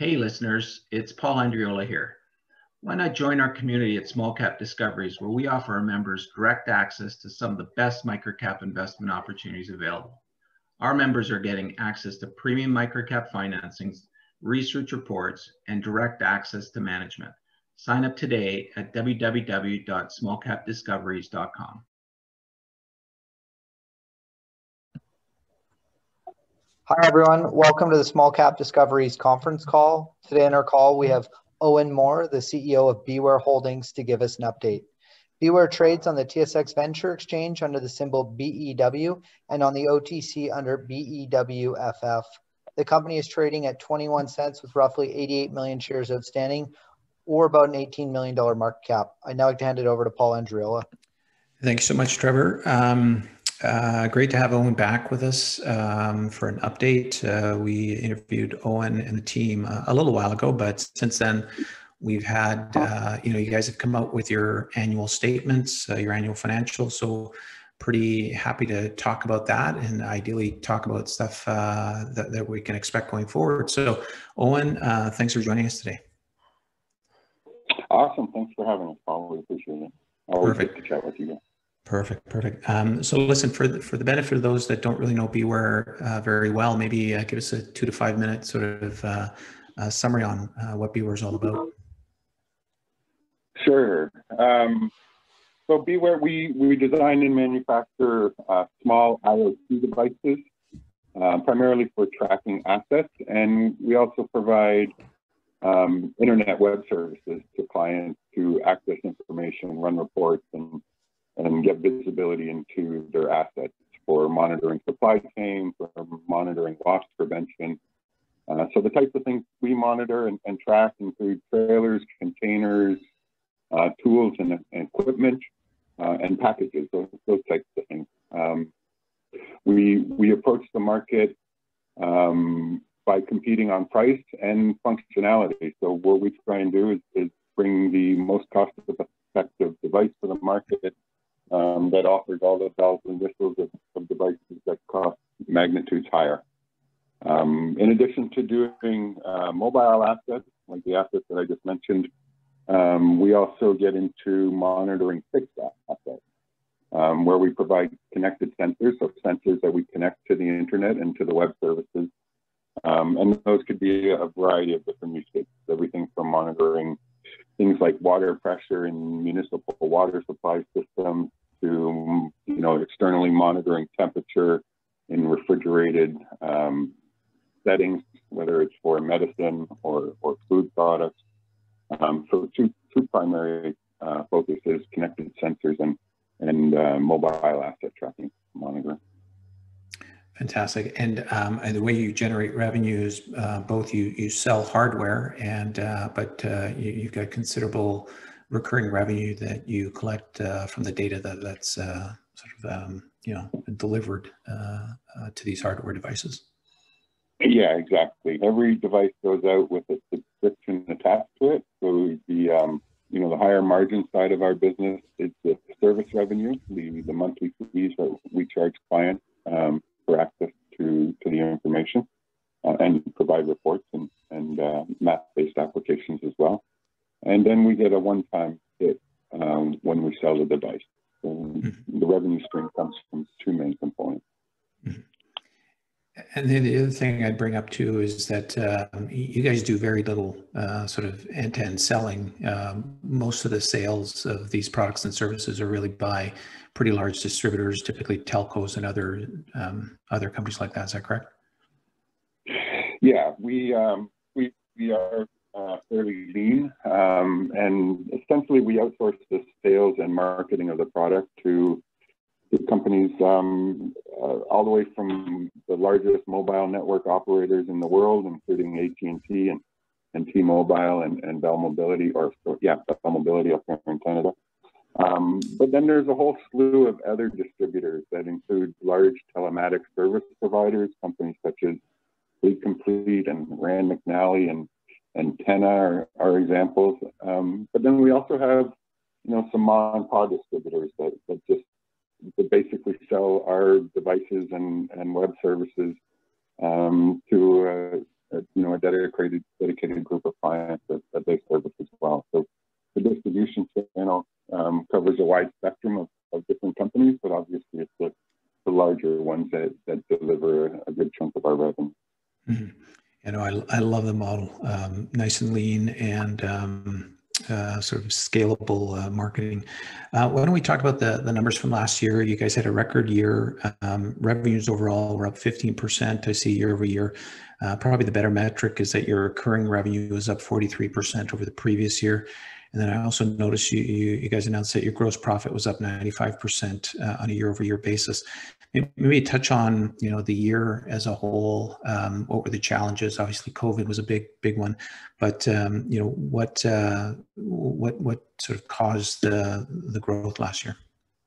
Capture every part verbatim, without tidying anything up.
Hey listeners, it's Paul Andriola here. Why not join our community at Small Cap Discoveries, where we offer our members direct access to some of the best microcap investment opportunities available. Our members are getting access to premium microcap financings, research reports, and direct access to management. Sign up today at w w w dot small cap discoveries dot com. Hi, everyone. Welcome to the Small Cap Discoveries conference call. Today in our call, we have Owen Moore, the C E O of Beware Holdings, to give us an update. Beware trades on the T S X Venture Exchange under the symbol B E W and on the O T C under B E W F F. The company is trading at twenty-one cents with roughly eighty-eight million shares outstanding, or about an eighteen million dollar market cap. I'd now like to hand it over to Paul Andriola. Thanks so much, Trevor. Um, Uh, great to have Owen back with us um, for an update. Uh, we interviewed Owen and the team uh, a little while ago, but since then we've had, uh, you know, you guys have come out with your annual statements, uh, your annual financials. So pretty happy to talk about that and ideally talk about stuff uh, that, that we can expect going forward. So Owen, uh, thanks for joining us today. Awesome. Thanks for having us, Paul. We appreciate it. Always Perfect. good to chat with you guys. Perfect, perfect. Um, so listen, for the, for the benefit of those that don't really know Beware uh, very well, maybe uh, give us a two to five minute sort of uh, uh, summary on uh, what Beware is all about. Sure. Um, so Beware, we, we design and manufacture uh, small I O T devices, uh, primarily for tracking assets. And we also provide um, internet web services to clients to access information, run reports, and and get visibility into their assets for monitoring supply chain, for monitoring loss prevention. Uh, so the types of things we monitor and, and track include trailers, containers, uh, tools and, and equipment, uh, and packages, those, those types of things. Um, we, we approach the market um, by competing on price and functionality. So what we try and do is, is bring the most cost-effective device to the market Um, that offers all the bells and whistles of, of devices that cost magnitudes higher. Um, in addition to doing uh, mobile assets, like the assets that I just mentioned, um, we also get into monitoring fixed assets, um, where we provide connected sensors, so sensors that we connect to the internet and to the web services. Um, and those could be a variety of different use cases, everything from monitoring things like water pressure in municipal water supply systems to, you know, externally monitoring temperature in refrigerated um, settings, whether it's for medicine or, or food products. Um, so two, two primary uh, focuses, connected sensors and, and uh, mobile asset tracking monitoring. Fantastic. And, um, and the way you generate revenues, uh, both you, you sell hardware and, uh, but uh, you, you've got considerable recurring revenue that you collect uh, from the data that, that's uh, sort of, um, you know, delivered uh, uh, to these hardware devices. Yeah, exactly. Every device goes out with a subscription attached to it. So the, um, you know, the higher margin side of our business is the service revenue, the, the monthly fees that we charge clients um, for access to, to the information uh, and provide reports and, and uh, map-based applications as well. And then we get a one-time hit um, when we sell the device. So mm-hmm. The revenue stream comes from two main components. Mm-hmm. And then the other thing I'd bring up too is that um, you guys do very little uh, sort of end-to-end selling. Um, most of the sales of these products and services are really by pretty large distributors, typically telcos and other um, other companies like that. Is that correct? Yeah, we um, we we are uh, fairly lean, um, and essentially we outsource the sales and marketing of the product to companies um, uh, all the way from the largest mobile network operators in the world, including A T and T and, and T-Mobile and, and Bell Mobility, or yeah, Bell Mobility up here in Canada. Um, but then there's a whole slew of other distributors that include large telematics service providers, companies such as Fleet Complete and Rand McNally and, and Tenna are, are examples. Um, but then we also have, you know, some mom and pop distributors that, that just that basically sell our devices and, and web services um, to a you know a dedicated dedicated group of clients that, that they service as well. So the distribution channel um, covers a wide spectrum of, of different companies, but obviously it's the, the larger ones that, that deliver a good chunk of our revenue. Mm-hmm. You know, I, I love the model, um, nice and lean and um, uh, sort of scalable uh, marketing. Uh, why don't we talk about the, the numbers from last year? You guys had a record year. Um, revenues overall were up fifteen percent. I see year over year. Uh, probably the better metric is that your recurring revenue was up forty-three percent over the previous year. And then I also noticed you, you, you guys announced that your gross profit was up ninety-five percent uh, on a year over year basis. Maybe touch on, you know, the year as a whole. Um, what were the challenges? Obviously, COVID was a big, big one. But um, you know, what uh, what what sort of caused the the growth last year?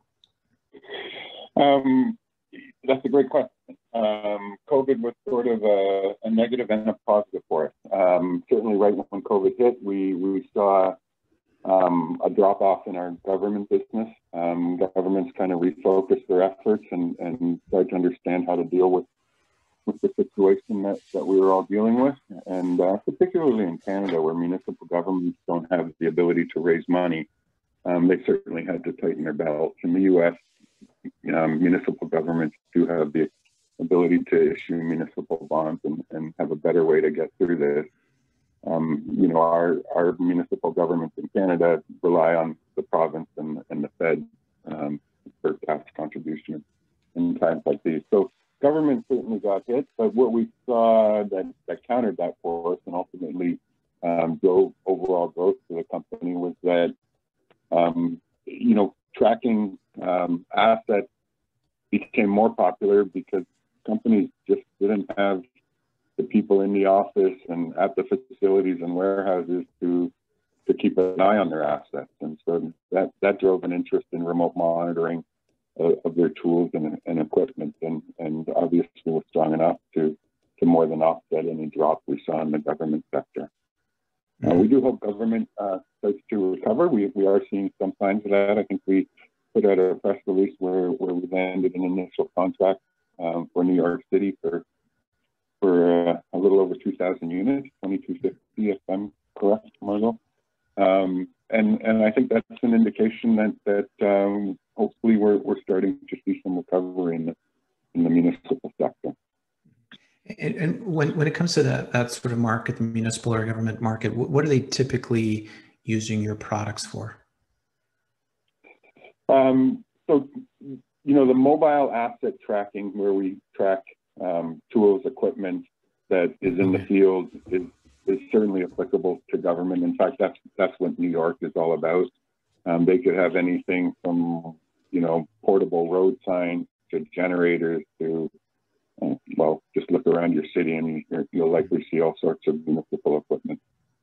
Um, that's a great question. Um, COVID was sort of a, a negative and a positive for us. Um, certainly, right when COVID hit, we we saw um, a drop off in our government business. Um, governments kind of refocused their efforts and, and started to understand how to deal with, with the situation that, that we were all dealing with. And uh, particularly in Canada, where municipal governments don't have the ability to raise money, um, they certainly had to tighten their belts. In the U S, um, municipal governments do have the ability to issue municipal bonds and, and have a better way to get through this. Um, you know, our, our municipal governments in Canada rely on the province and, and the Fed um, for tax contribution in times like these. So government certainly got hit, but what we saw that, that countered that for us and ultimately um, drove overall growth to the company was that, um, you know, tracking um, assets became more popular because companies just didn't have the people in the office and at the facilities and warehouses to to keep an eye on their assets. And so that, that drove an interest in remote monitoring of, of their tools and, and equipment, and, and obviously was strong enough to, to more than offset any drop we saw in the government sector. Uh, we do hope government uh, starts to recover. We, we are seeing some signs of that. I think we put out a press release where, where we landed an initial contract um, for New York City for for uh, a little over two thousand units, twenty-two fifty if I'm correct, Margo. Um, and, and I think that's an indication that, that um, hopefully we're, we're starting to see some recovery in the, in the municipal sector. And, and when, when it comes to that, that sort of market, the municipal or government market, what are they typically using your products for? Um, so, you know, the mobile asset tracking where we track Um, tools, equipment that is in the field is, is certainly applicable to government. In fact, that's that's what New York is all about. Um, they could have anything from, you know, portable road signs to generators to, uh, well, just look around your city and you, you'll likely see all sorts of municipal equipment.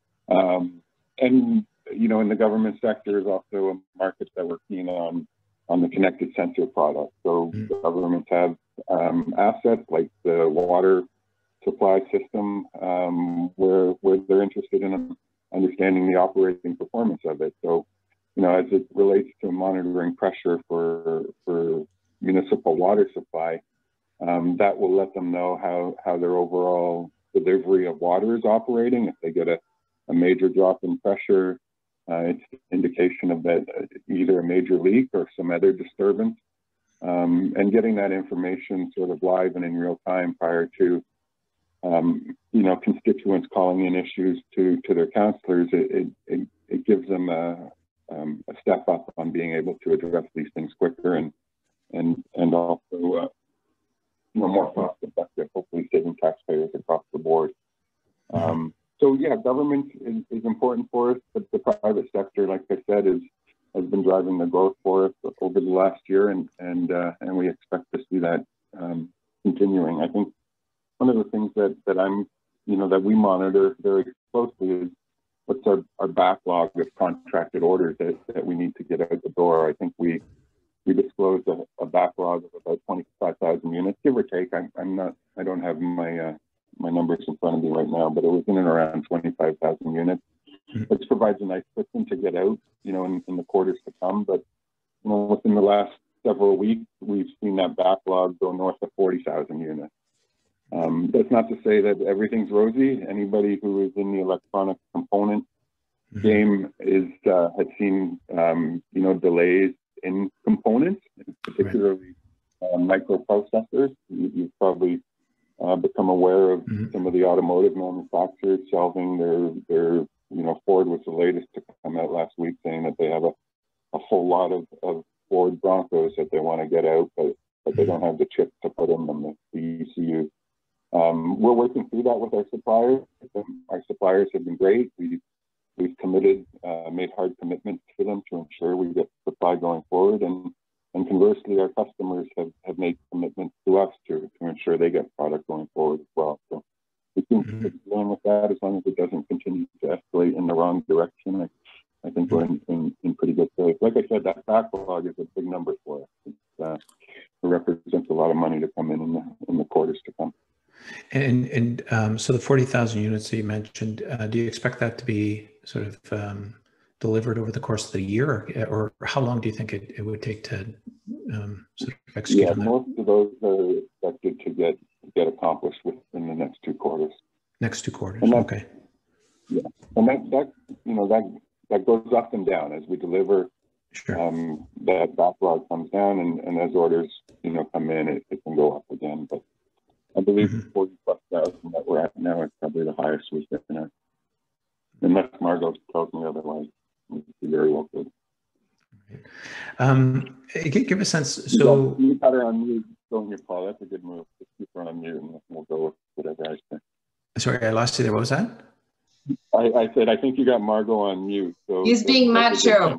Um, and, you know, in the government sector is also a market that we're keen on, on the connected sensor product. So mm-hmm. governments have um, assets like the water supply system um, where, where they're interested in understanding the operating performance of it. So, you know, as it relates to monitoring pressure for, for municipal water supply, um, that will let them know how, how their overall delivery of water is operating. If they get a, a major drop in pressure, Uh, it's an indication of that uh, either a major leak or some other disturbance, um, and getting that information sort of live and in real time prior to, um, you know, constituents calling in issues to to their counselors. It it, it, it gives them a, um, a step up on being able to address these things quicker and and and also uh, you know, more cost effective, hopefully saving taxpayers across the board. Um, So yeah, government is, is important for us, but the private sector, like I said, is has been driving the growth for us over the last year, and and uh, and we expect to see that um, continuing. I think one of the things that that I'm, you know, that we monitor very closely is what's our, our backlog of contracted orders that, that we need to get out the door. I think we we disclosed a, a backlog of about twenty-five thousand units, give or take. I'm I'm not I don't have my uh, my numbers in front of me right now, but it was in and around twenty-five thousand units, which provides a nice cushion to get out, you know, in, in the quarters to come. But, you know, within the last several weeks, we've seen that backlog go north of forty thousand units. Um, that's not to say that everything's rosy. Anybody who is in the electronic component mm-hmm. game is uh, has seen um, you know delays in components, particularly right. uh, microprocessors. You, you've probably uh, become aware of mm-hmm. some of the automotive manufacturers shelving their their you know Ford was the latest to come out last week saying that they have a, a whole lot of, of Ford Broncos that they want to get out, but but they don't have the chips to put in them, the, the E C U. Um, we're working through that with our suppliers. Our suppliers have been great. We, we've committed, uh, made hard commitments to them to ensure we get supply going forward. And, and conversely, our customers have, have made commitments to us to, to ensure they get product going forward as well. So we can mm-hmm. keep going with that as long as it doesn't continue to escalate in the wrong direction. I, I think we're in, in, in pretty good shape. Like I said, that backlog is a big number for us. It's, uh, it represents a lot of money to come in in the, in the quarters to come. And and um, so the forty thousand units that you mentioned, uh, do you expect that to be sort of um, delivered over the course of the year, or, or how long do you think it, it would take to um, sort of execute yeah, on that? Most of those are expected to get get accomplished within the next two quarters. Next two quarters, that, okay. Yeah, and that that you know that that goes up and down as we deliver. Sure. Um, that backlog comes down, and, and as orders you know come in, it, it can go up again, but. I believe mm-hmm. forty plus thousand that we're at now is probably the highest we've been at. Unless Margot tells me otherwise, we very well could. Um, give a sense. So you got her on mute, don't you, Paul? That's a good move. Just keep her on mute, and we'll go with whatever I say. Sorry, I lost you there. What was that? I, I said I think you got Margot on mute. So he's being macho.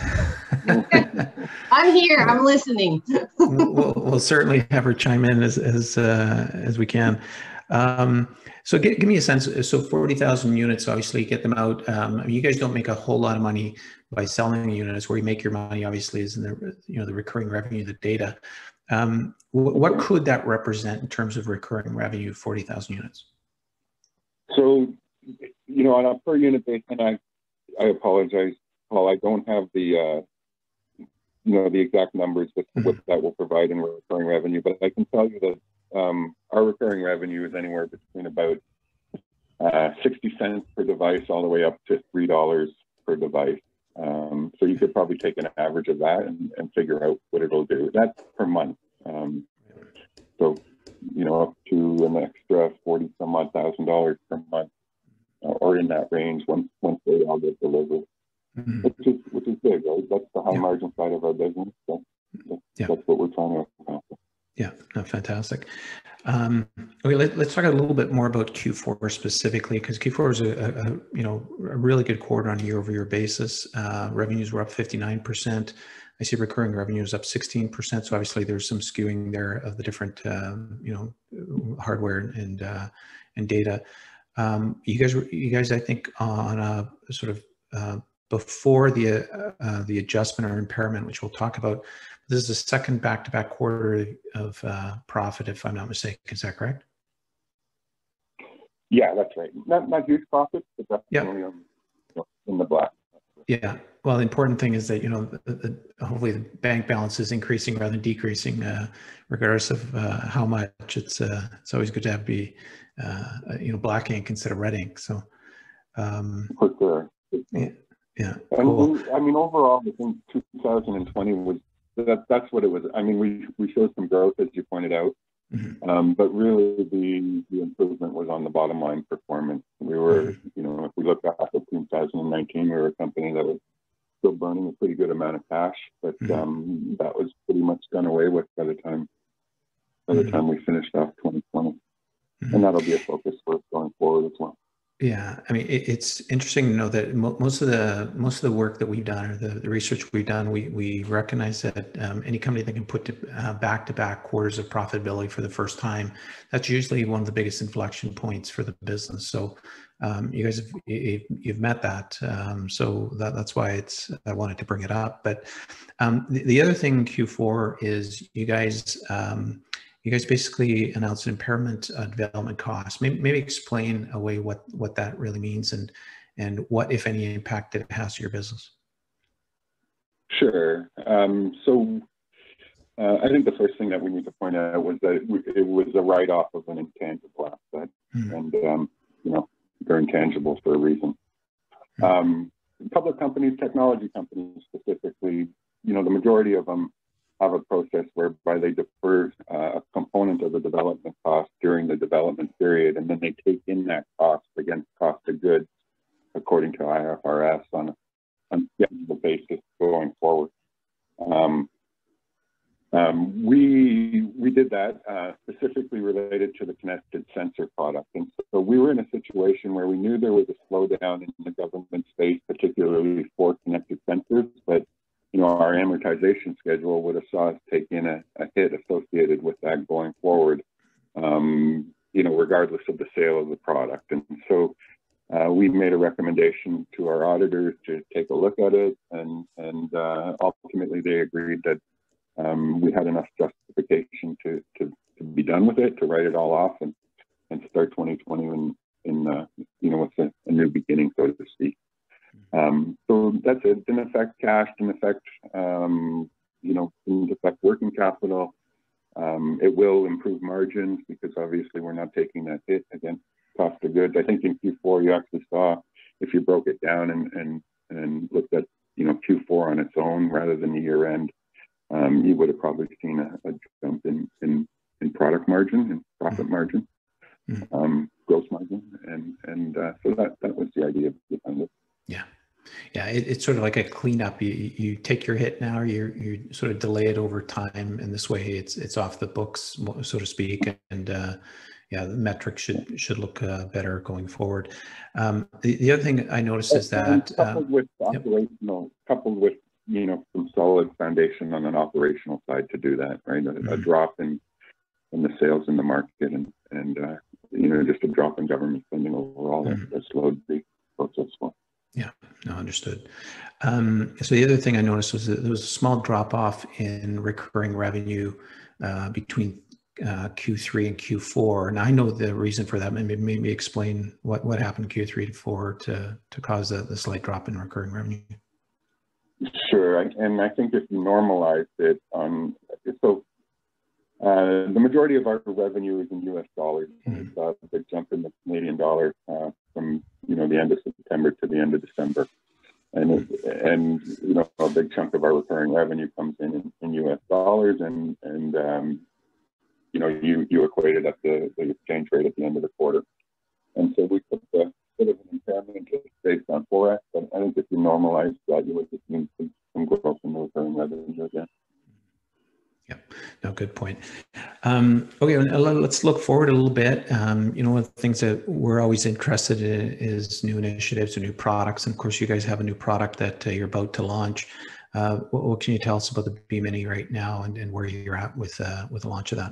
I'm here. I'm listening. we'll, we'll certainly have her chime in as as uh, as we can. Um, so give, give me a sense. So forty thousand units, obviously, get them out. Um, I mean, you guys don't make a whole lot of money by selling units. Where you make your money, obviously, is in the you know the recurring revenue, the data. Um, what, what could that represent in terms of recurring revenue? Forty thousand units. So, you know, on a per unit basis, and I, I apologize, Paul. I don't have the. Uh, you know, the exact numbers that, mm-hmm. what that will provide in recurring revenue, but I can tell you that um, our recurring revenue is anywhere between about uh, sixty cents per device all the way up to three dollars per device. Um, so you could probably take an average of that and, and figure out what it'll do. That's per month. Um, so, you know, up to an extra forty some odd thousand dollars per month uh, or in that range once, once they all get delivered. Mm-hmm. Which is which is big, right? That's the high yeah. margin side of our business. That's, that's, yeah. that's what we're trying to accomplish. Yeah, no, fantastic. Um, okay, let, let's talk a little bit more about Q four specifically, because Q four is a, a, a you know a really good quarter on a year-over-year basis. Uh, revenues were up fifty-nine percent. I see recurring revenue is up sixteen percent. So obviously there's some skewing there of the different um, you know hardware and uh, and data. Um, you guys, you guys, I think on a sort of uh, before the uh, uh, the adjustment or impairment, which we'll talk about, this is the second back-to-back quarter of uh, profit, if I'm not mistaken. Is that correct? Yeah, that's right. Not not huge profits, but definitely yeah. um, in the black. Yeah. Well, the important thing is that you know, the, the, hopefully the bank balance is increasing rather than decreasing, uh, regardless of uh, how much. It's uh, it's always good to have be uh, you know black ink instead of red ink. So. Um, For sure. Yeah. Yeah, and cool. we, I mean, overall, I think two thousand twenty was that. That's what it was. I mean, we we showed some growth, as you pointed out, mm-hmm. um, but really the the improvement was on the bottom line performance. We were, mm-hmm. you know, if we look back at two thousand nineteen, we were a company that was still burning a pretty good amount of cash, but mm-hmm. um, that was pretty much done away with by the time by the mm-hmm. time we finished off twenty twenty, mm-hmm. and that'll be a focus for us going forward as well. Yeah, I mean, it, it's interesting to know that mo most of the most of the work that we've done, or the, the research we've done, we we recognize that um, any company that can put to, uh, back-to-back quarters of profitability for the first time, that's usually one of the biggest inflection points for the business. So um, you guys have you, you've met that, um, so that that's why it's I wanted to bring it up. But um, the, the other thing in Q four is you guys. Um, You guys basically announced an impairment uh, development cost. Maybe, maybe explain away what, what that really means and, and what, if any, impact it has to your business. Sure. Um, so Uh, I think the first thing that we need to point out was that it, it was a write-off of an intangible asset, mm. and um, you know, they're intangibles for a reason. Mm. Um, public companies, technology companies specifically, you know, the majority of them have a process whereby they defer uh, a component of the development cost during the development period, and then they take in that cost against cost of goods according to I F R S on a on a scheduled basis going forward. Um, Um, we we did that uh, specifically related to the connected sensor product, and so we were in a situation where we knew there was a slowdown in the government space, particularly for connected sensors. But you know, our amortization schedule would have saw us take in a, a hit associated with that going forward. Um, you know, regardless of the sale of the product, and so uh, we made a recommendation to our auditors to take a look at it, and and uh, ultimately they agreed that. Um, we had enough justification to, to, to be done with it, to write it all off and, and start twenty twenty in, in uh, you know, with a, a new beginning, so to speak. Um, so that's it. Didn't affect cash, didn't affect, um, you know, didn't affect working capital. Um, it will improve margins because obviously we're not taking that hit against cost of goods. I think in Q four you actually saw, if you broke it down and, and, and looked at, you know, Q four on its own rather than the year end, Um, you would have probably seen a, a jump in, in, in product margin and profit mm-hmm. margin, mm-hmm. um, gross margin, and and uh, so that that was the idea behind it. Yeah, yeah, it, it's sort of like a cleanup. You you take your hit now, you you sort of delay it over time, and this way it's it's off the books, so to speak, and uh, yeah, the metrics should should look uh, better going forward. Um, the, the other thing I noticed is that coupled um, with operational, yep. coupled with you know, some solid foundation on an operational side to do that, right? A, mm-hmm. a drop in in the sales in the market, and and uh, you know, just a drop in government spending overall mm-hmm. that slowed the process for. Yeah, no, understood. Um, so the other thing I noticed was that there was a small drop off in recurring revenue uh, between uh, Q three and Q four, and I know the reason for that. Maybe maybe explain what what happened Q three to four to to cause the, the slight drop in recurring revenue. Sure, and I think if you normalize it, um, so uh, the majority of our revenue is in U S dollars. Mm-hmm. We saw a big jump in the Canadian dollar uh, from you know the end of September to the end of December, and it, and you know a big chunk of our recurring revenue comes in in, in U S dollars, and and um, you know you you equated at the, the exchange rate at the end of the quarter, and so we took the bit of an impairment just based on Forex, but I think if you normalize that, you would just need some, some growth in the recurring revenue again. Yeah, no, good point. Um, okay, let's look forward a little bit. Um, you know, one of the things that we're always interested in is new initiatives or new products. And of course, you guys have a new product that uh, you're about to launch. Uh, what, what can you tell us about the B Mini right now, and, and where you're at with uh, with the launch of that?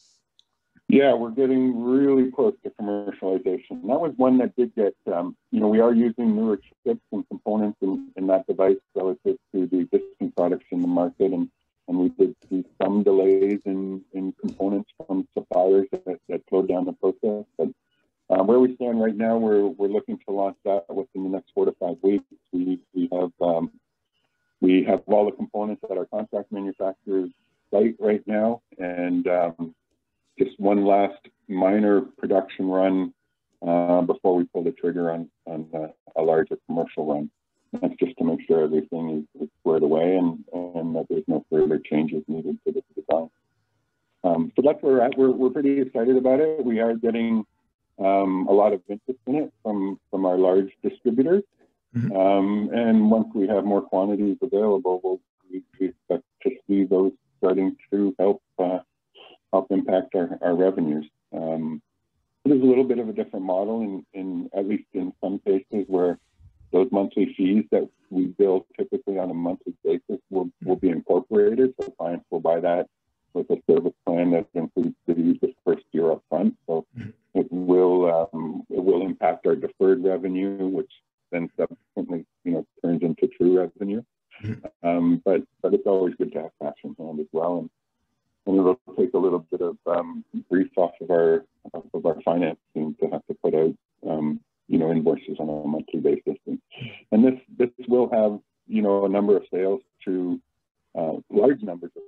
Yeah, we're getting really close to commercialization. That was one that did get, um, you know, we are using newer chips and components in, in that device relative to the existing products in the market. And, and we did see some delays in, in components from suppliers that, that slowed down the process. But uh, where we stand right now, we're, we're looking to launch that within the next four to five weeks. We, we have um, we have all the components at our contract manufacturer's site right now. And um, just one last minor production run uh, before we pull the trigger on, on uh, a larger commercial run. That's just to make sure everything is, is squared away and, and that there's no further changes needed to the design. Um, so that's where we're at. We're, we're pretty excited about it. We are getting um, a lot of interest in it from, from our large distributors. Mm-hmm. um, and once we have more quantities available, we'll, we, we expect to see those starting to help uh, help impact our, our revenues. Um, there's a little bit of a different model in, in at least in some cases where those monthly fees that we bill typically on a monthly basis will, will be incorporated. So clients will buy that with a service plan that includes the, the first year up front. So it will um, it will impact our deferred revenue, which then subsequently you know turns into true revenue. Um, but but it's always good to have cash in hand as well. And And it'll take a little bit of um, brief off of our of our finance team to have to put out, um, you know, invoices on a monthly basis. And, and this this will have, you know, a number of sales to uh, large numbers of sales that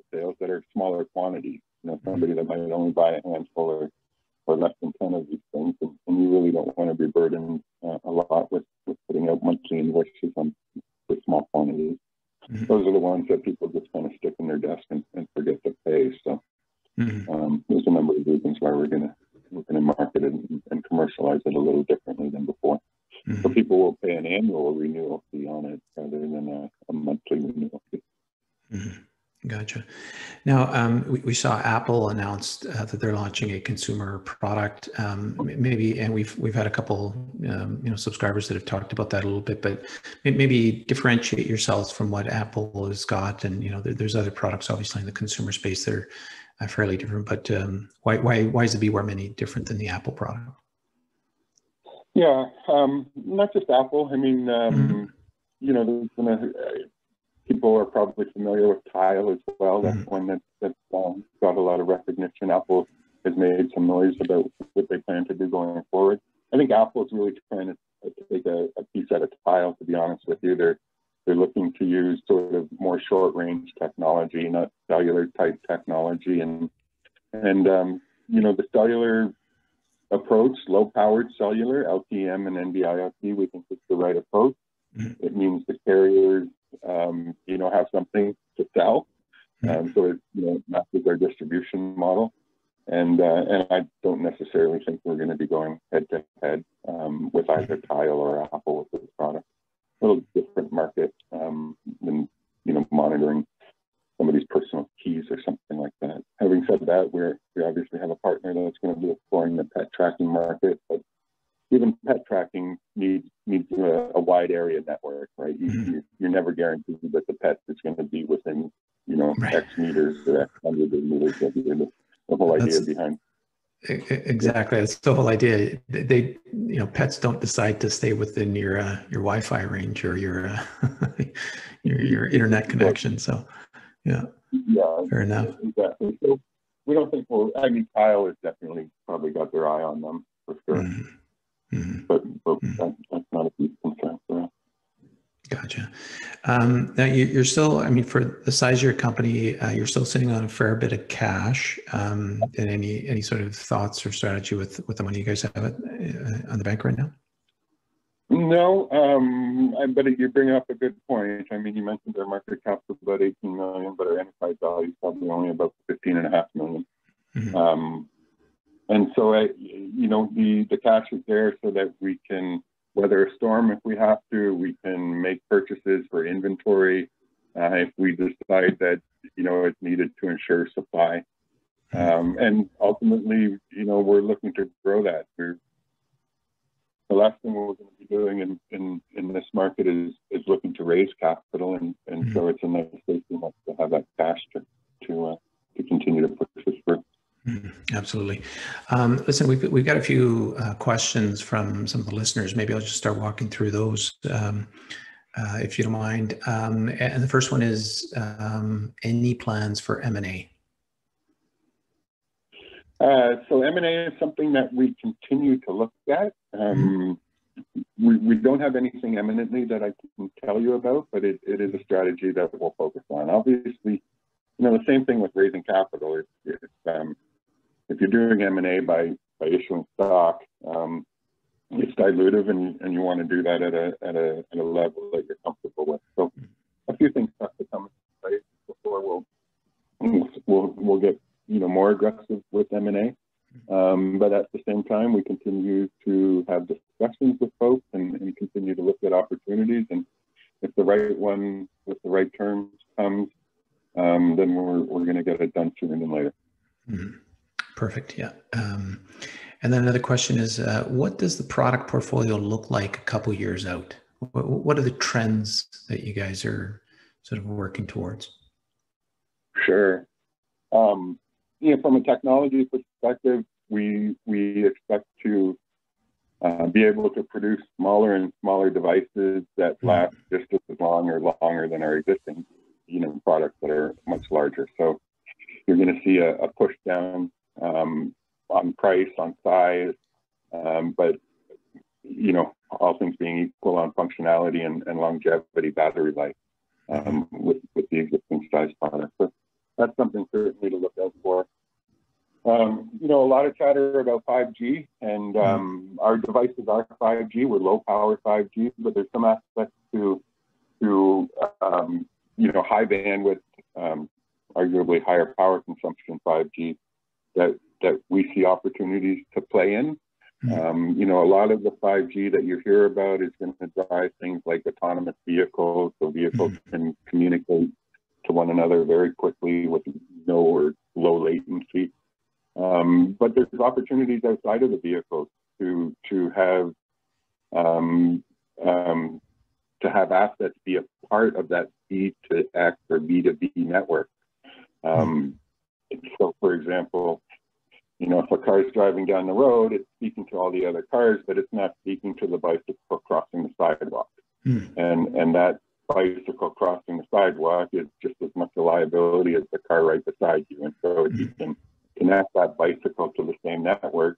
that are smaller quantities. You know, somebody that might only buy a handful or, or less than ten of these things, and, and you really don't want to be burdened uh, a lot with, with putting out monthly invoices on for small quantities. Mm-hmm. Those are the ones that people just kind of stick in their desk and, and forget to pay. So mm-hmm. um, there's a number of reasons why we're gonna we're gonna market it and, and commercialize it a little differently than before. Mm-hmm. So people will pay an annual renewal fee on it rather than a, a monthly renewal fee. Mm-hmm. Gotcha. Now, um, we, we saw Apple announced uh, that they're launching a consumer product. Um, maybe, and we've we've had a couple, um, you know, subscribers that have talked about that a little bit. But maybe differentiate yourselves from what Apple has got, and you know, there, there's other products obviously in the consumer space that are uh, fairly different. But um, why why why is the BeWare Mini different than the Apple product? Yeah, um, not just Apple. I mean, um, mm-hmm. you know, there's been a people are probably familiar with Tile as well. That's mm-hmm. one that, that's um, got a lot of recognition. Apple has made some noise about what they plan to do going forward. I think Apple is really trying to take a, a piece out of Tile, to be honest with you. They're, they're looking to use sort of more short-range technology, not cellular-type technology. And, and um, you know, the cellular approach, low-powered cellular, L T E M and N B I S P, we think is the right approach. Mm-hmm. It means the carriers Um, you know, have something to sell. Um, so it, you know, matches our distribution model. And uh, and I don't necessarily think we're going to be going head to head um, with either Tile or Apple with this product. A little different market um, than, you know, monitoring somebody's personal keys or something like that. Having said that, we're, we obviously have a partner that's going to be exploring the pet tracking market, but even pet tracking needs needs a, a wide area network, right? You, mm-hmm. you, you're never guaranteed that the pet is going to be within, you know, right. X meters or X hundred of meters. Of the, the whole idea That's, behind. Exactly, that's the whole idea. They, you know, pets don't decide to stay within your uh, your Wi-Fi range or your uh, your your internet connection. So, yeah, yeah, fair enough. Exactly. So we don't think we'll. I mean, Tile has definitely probably got their eye on them for sure. Mm-hmm. Mm-hmm. But, but mm-hmm. that, that's not a big concern for us. Gotcha. Um, now you, you're still, I mean, for the size of your company, uh, you're still sitting on a fair bit of cash. Um, and any any sort of thoughts or strategy with with the money you guys have at, uh, on the bank right now? No, um, I, but you bring up a good point. I mean, you mentioned our market cap is about eighteen million, but our enterprise value is probably only about fifteen and a half million. Mm-hmm. Um, And so, I, you know, the, the cash is there so that we can weather a storm if we have to. We can make purchases for inventory uh, if we decide that, you know, it's needed to ensure supply. Um, and ultimately, you know, we're looking to grow that. We're, the last thing we're going to be doing in, in, in this market is, is looking to raise capital. And, and mm-hmm. so it's a nice safety net to have that cash to, to, uh, to continue to push this through. Absolutely. Um, listen, we've, we've got a few uh, questions from some of the listeners. Maybe I'll just start walking through those, um, uh, if you don't mind. Um, and the first one is, um, any plans for M and A? Uh, so M and A is something that we continue to look at. Um, mm-hmm. we, we don't have anything eminently that I can tell you about, but it, it is a strategy that we'll focus on. Obviously, you know, the same thing with raising capital. It's, it's um, if you're doing M and A by, by issuing stock, um, it's dilutive, and, and you want to do that at a, at a at a level that you're comfortable with. So a few things have to come into place before we'll we'll we'll get, you know, more aggressive with M and A. Um, but at the same time, we continue to have discussions with folks and, and continue to look at opportunities. And if the right one with the right terms comes, um, then we're we're going to get it done sooner than later. Mm-hmm. Perfect. Yeah. Um, and then another question is, uh, what does the product portfolio look like a couple years out? What, what are the trends that you guys are sort of working towards? Sure. Um, you know, from a technology perspective, we we expect to uh, be able to produce smaller and smaller devices that last just as long or longer than our existing, you know, products that are much larger. So you're going to see a, a push down um, on price, on size, um, but, you know, all things being equal on functionality and, and longevity, battery life um, with, with the existing size product. But that's something certainly to look out for. Um, you know, a lot of chatter about five G, and um, our devices are five G. We're low power five G, but there's some aspects to, to um, you know, high bandwidth, um, arguably higher power consumption five G that, that we see opportunities to play in. Um, you know, a lot of the five G that you hear about is going to drive things like autonomous vehicles, so vehicles can communicate to one another very quickly with no or low latency. Um, but there's opportunities outside of the vehicles to to have um, um, to have assets be a part of that B to X or B to B network. Um, so, for example, you know, if a car is driving down the road, it's speaking to all the other cars, but it's not speaking to the bicycle crossing the sidewalk. Mm. And and that bicycle crossing the sidewalk is just as much a liability as the car right beside you. And so if mm. you can connect that bicycle to the same network,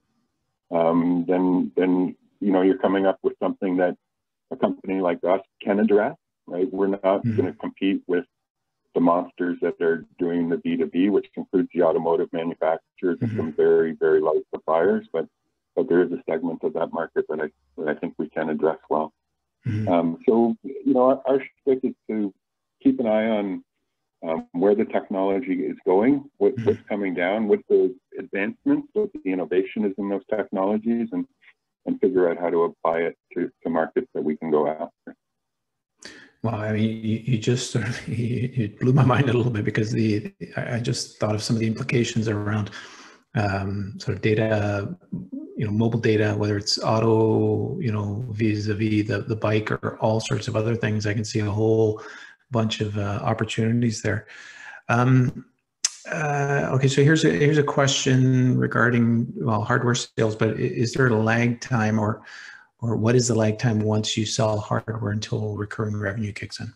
um, then then you know you're coming up with something that a company like us can address. Right? We're not mm. going to compete with the monsters that are doing the B two B, which includes the automotive manufacturers mm-hmm. and some very, very large suppliers, but but there is a segment of that market that I that I think we can address well. Mm-hmm. Um, so, you know, our, our stick is to keep an eye on um, where the technology is going, what, mm-hmm. what's coming down, what the advancements, what the innovation is in those technologies, and and figure out how to apply it to, to markets that we can go after. Well, I mean, you, you just sort of you, you blew my mind a little bit, because the I, I just thought of some of the implications around um, sort of data, you know, mobile data, whether it's auto, you know, vis-a-vis the the bike or all sorts of other things. I can see a whole bunch of uh, opportunities there. Um, uh, okay, so here's a here's a question regarding, well, hardware sales, but is there a lag time, or Or what is the lag time once you sell hardware until recurring revenue kicks in?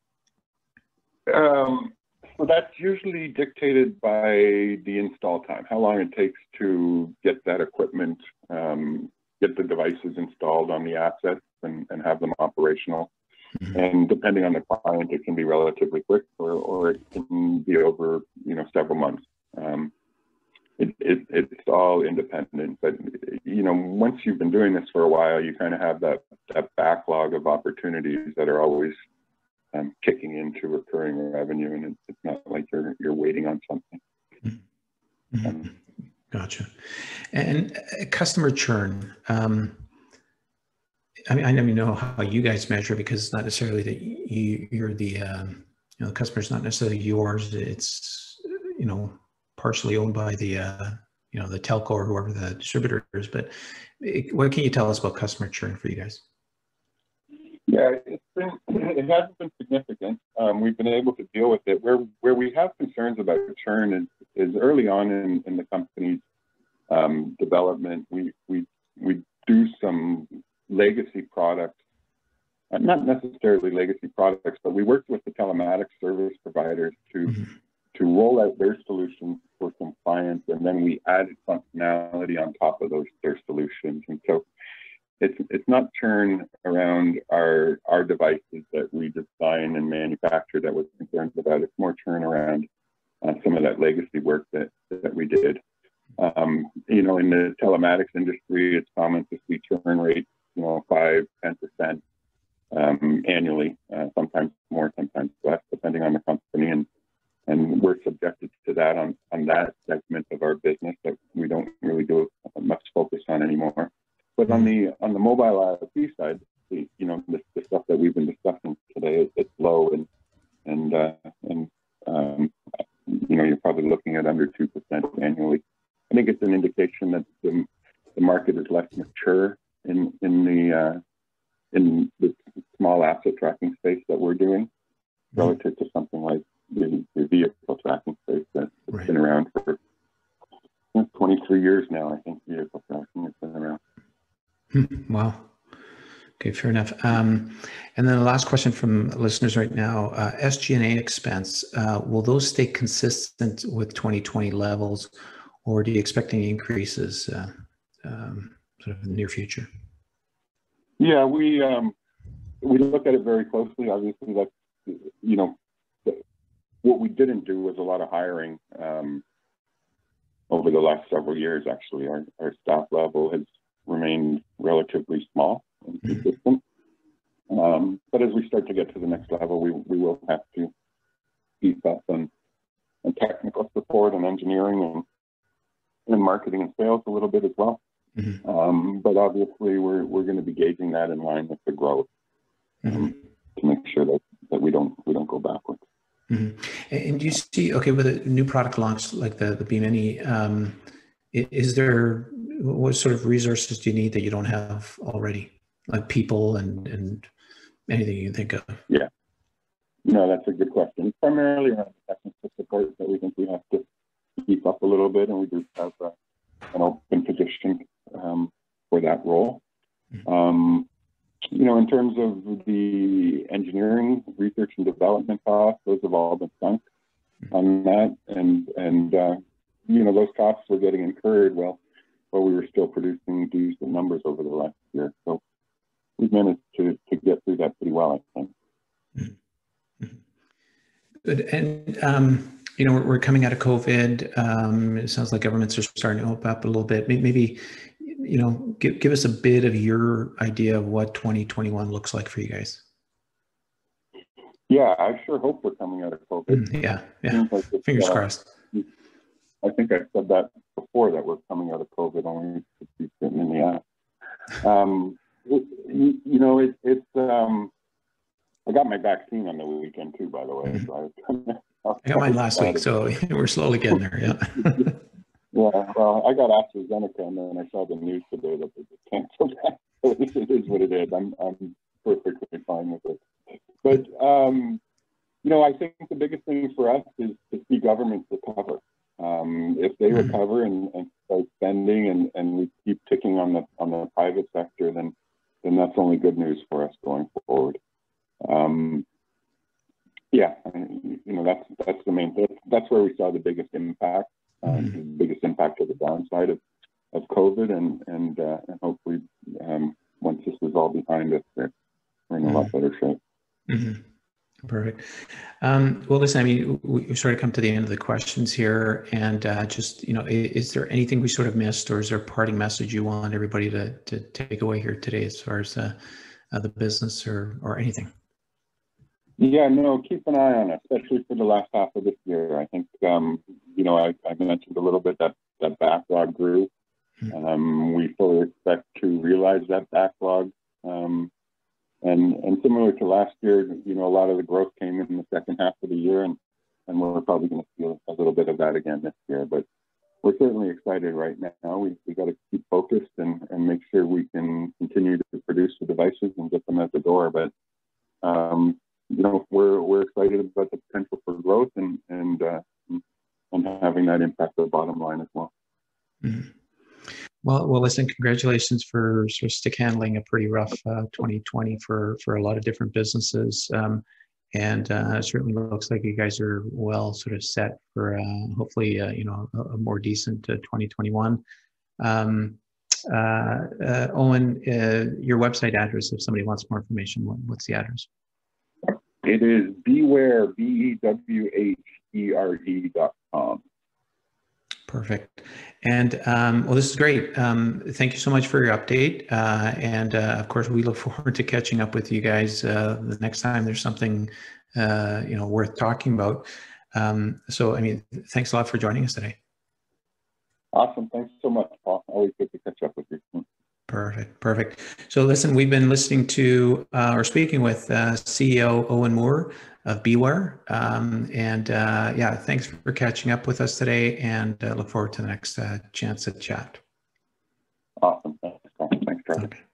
Um, well, that's usually dictated by the install time, how long it takes to get that equipment, um, get the devices installed on the assets and, and have them operational. Mm-hmm. And depending on the client, it can be relatively quick, or, or it can be over, you know, several months. Um, It, it, it's all independent, but you know, once you've been doing this for a while, you kind of have that, that backlog of opportunities that are always um, kicking into recurring revenue, and it's, it's not like you're you're waiting on something. Mm-hmm. Um, gotcha. And uh, customer churn. Um, I mean, I don't even know how you guys measure, because it's not necessarily that you, you're the um, you know, the customer's not necessarily yours. It's, you know, partially owned by the, uh, you know, the telco or whoever the distributor is. But it, what can you tell us about customer churn for you guys? Yeah, it's been, it hasn't been significant. Um, we've been able to deal with it. Where where we have concerns about churn is, is early on in, in the company's um, development. We we we do some legacy products, uh, not necessarily legacy products, but we worked with the telematics service providers to. Mm-hmm. to roll out their solutions for some clients, and then we added functionality on top of those their solutions. And so it's it's not churn around our our devices that we design and manufacture that we're concerned about. It's more churn around uh, some of that legacy work that that we did. Um, you know, in the telematics industry, it's common to see churn rates, you know, five, ten percent um, annually, uh, sometimes more, sometimes less, depending on the company. And And we're subjected to that on, on that segment of our business that we don't really do much focus on anymore. But on the on the mobile IoT side, the, you know, the, the stuff that we've been discussing today, it, it's low, and and uh, and um, you know, you're probably looking at under two percent annually. I think it's an indication that the, the market is less mature in in the uh, in the small asset tracking space that we're doing, relative to something like the, the vehicle tracking space that's right. been around for twenty-three years now. I think vehicle tracking has been around. Wow. Okay, fair enough. Um, and then the last question from listeners right now, uh, S G and A expense, uh, will those stay consistent with twenty twenty levels, or do you expect any increases uh, um, sort of in the near future? Yeah, we um, we look at it very closely. Obviously, that's, you know, what we didn't do was a lot of hiring um, over the last several years. Actually, our, our staff level has remained relatively small and consistent. Um, but as we start to get to the next level, we, we will have to beef up on, on technical support and engineering and, and marketing and sales a little bit as well. Mm-hmm. Um, but obviously, we're we're going to be gauging that in line with the growth um, mm-hmm. to make sure that, that we don't we don't go backwards. Mm-hmm. And do you see, okay, with a new product launch like the the B Mini, um, is there, what sort of resources do you need that you don't have already, like people and and anything you can think of? Yeah, no, that's a good question. Primarily around technical support that we think we have to keep up a little bit, and we do have uh, an open position um, for that role. Mm-hmm. Um, you know, in terms of the engineering, research and development costs, those have all been sunk mm-hmm. on that, and and uh, you know, those costs were getting incurred while while we were still producing decent numbers over the last year. So we've managed to to get through that pretty well, I think. Mm-hmm. Good. And um, you know, we're, we're coming out of COVID. Um, it sounds like governments are starting to open up a little bit. Maybe, you know, give give us a bit of your idea of what twenty twenty-one looks like for you guys. Yeah, I sure hope we're coming out of COVID. Mm, yeah, yeah. Like Fingers uh, crossed. I think I said that before, that we're coming out of COVID, only to be sitting in the ass. Um, it, you, you know, it, it's. Um, I got my vaccine on the weekend too, by the way. Mm-hmm. So I, I got mine last week, so we're slowly getting there. Yeah. Yeah, well, I got AstraZeneca, and then I saw the news today that they just canceled that. So it is what it is. I'm I'm perfectly fine with it. But um, you know, I think the biggest thing for us is to see governments recover. Um, if they mm-hmm. recover and, and start spending, and, and we keep ticking on the on the private sector, then then that's only good news for us going forward. Um, yeah, I mean, you know, that's that's the main thing. That's where we saw the biggest impact. Um, mm-hmm. The biggest impact of the downside of, of COVID, and and, uh, and hopefully um, once this is all behind us, we're in a mm-hmm. lot better shape. Mm-hmm. Perfect. Um, well, listen, I mean, we sort of come to the end of the questions here, and uh, just, you know, is, is there anything we sort of missed, or is there a parting message you want everybody to to take away here today as far as uh, uh, the business or or anything? Yeah, no, keep an eye on it, especially for the last half of this year. I think, um, you know, I, I mentioned a little bit that that backlog grew. Mm-hmm. Um, we fully expect to realize that backlog. Um, and and similar to last year, you know, a lot of the growth came in the second half of the year, and, and we're probably going to feel a little bit of that again this year. But we're certainly excited right now. We we got to keep focused and, and make sure we can continue to produce the devices and get them at the door. But um, you know, we're we're excited about the potential for growth and and uh, and having that impact on the bottom line as well. Mm-hmm. Well, well, listen, congratulations for sort of stick handling a pretty rough uh, twenty twenty for for a lot of different businesses, um, and uh, it certainly looks like you guys are well sort of set for uh, hopefully uh, you know a, a more decent uh, twenty twenty-one. Um, uh, uh, Owen, uh, your website address, if somebody wants more information, what, what's the address? It is beware, B E W H E R E dot com. Perfect. And um, well, this is great. Um, thank you so much for your update. Uh, and uh, of course, we look forward to catching up with you guys uh, the next time there's something, uh, you know, worth talking about. Um, so, I mean, thanks a lot for joining us today. Awesome. Thanks so much, Paul. Always good to catch up with you. Perfect. Perfect. So listen, we've been listening to uh, or speaking with uh, C E O Owen Moore of BeWare. Um, and uh, yeah, thanks for catching up with us today, and uh, look forward to the next uh, chance to chat. Awesome. Thanks, Paul. Thanks, Trevor. Okay.